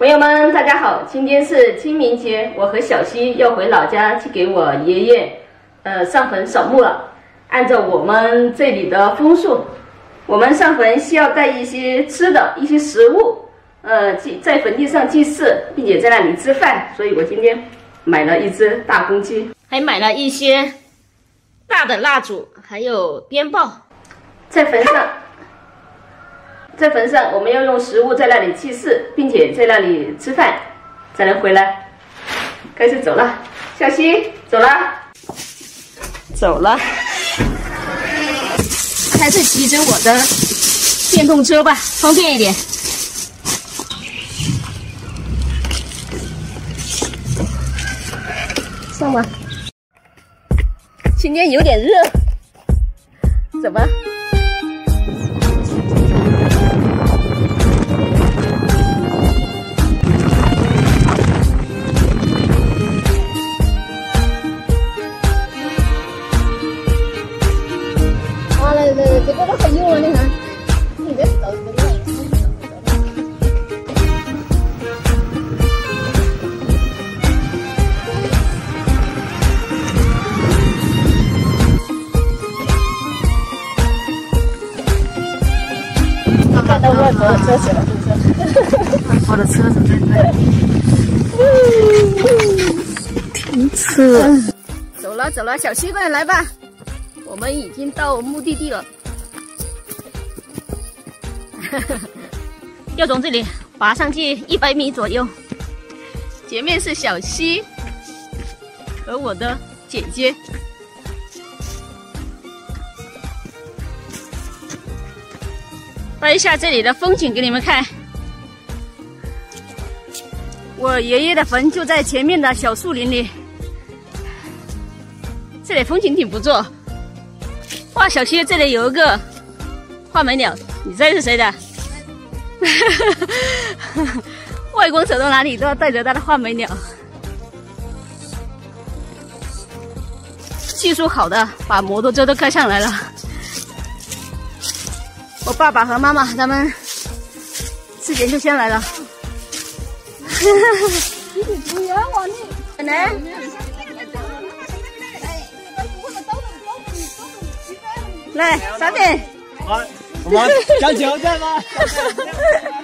朋友们，大家好！今天是清明节，我和小西要回老家去给我爷爷，上坟扫墓了。按照我们这里的风俗，我们上坟需要带一些吃的一些食物，在坟地上祭祀，并且在那里吃饭。所以我今天买了一只大公鸡，还买了一些大的蜡烛，还有鞭炮。在坟上，我们要用食物在那里祭祀，并且在那里吃饭，才能回来。开始走了，小西走了，走了。还是骑着我的电动车吧，方便一点。上吧。今天有点热，走吧。这个都很用了，你看，你这手怎么样？看到外婆的车子了，外婆的车子在这里。停车。走了，小西快来吧，我们已经到目的地了。要从这里爬上去100米左右，前面是小西和我的姐姐。拍一下这里的风景给你们看。我爷爷的坟就在前面的小树林里，这里风景挺不错。哇，小西这里有一个画眉鸟，你猜是谁的？外公走到哪里都要带着他的画眉鸟。技术好的把摩托车都开上来了。我爸爸和妈妈他们之前就先来了。不要我你呢？来，3点。 好，我们加油，再吗？